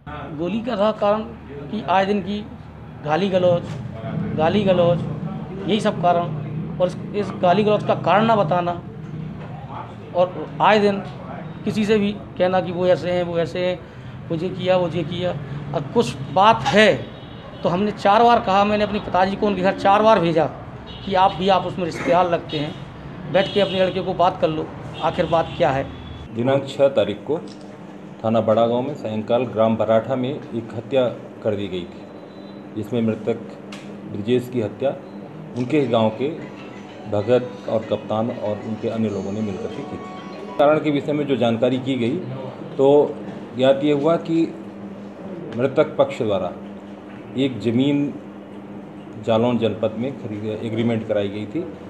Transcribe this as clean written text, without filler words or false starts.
गोली का था कारण कि आए दिन की गाली गलौज यही सब कारण, और इस गाली गलौज का कारण ना बताना, और आए दिन किसी से भी कहना कि वो ऐसे हैं, वो ऐसे हैं, वो ये किया। अब कुछ बात है तो हमने 4 बार कहा, मैंने अपने पिताजी को उनके घर 4 बार भेजा कि आप उसमें रिश्तेदार लगते हैं, बैठ के अपने लड़के को बात कर लो, आखिर बात क्या है। दिनांक 6 तारीख को थाना बड़ा गांव में सायंकाल ग्राम बराठा में एक हत्या कर दी गई थी, जिसमें मृतक ब्रिजेश की हत्या उनके गांव के भगत और कप्तान और उनके अन्य लोगों ने मिलकर के की थी। कारण के विषय में जो जानकारी की गई तो ज्ञात ये हुआ कि मृतक पक्ष द्वारा एक ज़मीन जालौन जनपद में खरीद एग्रीमेंट कराई गई थी।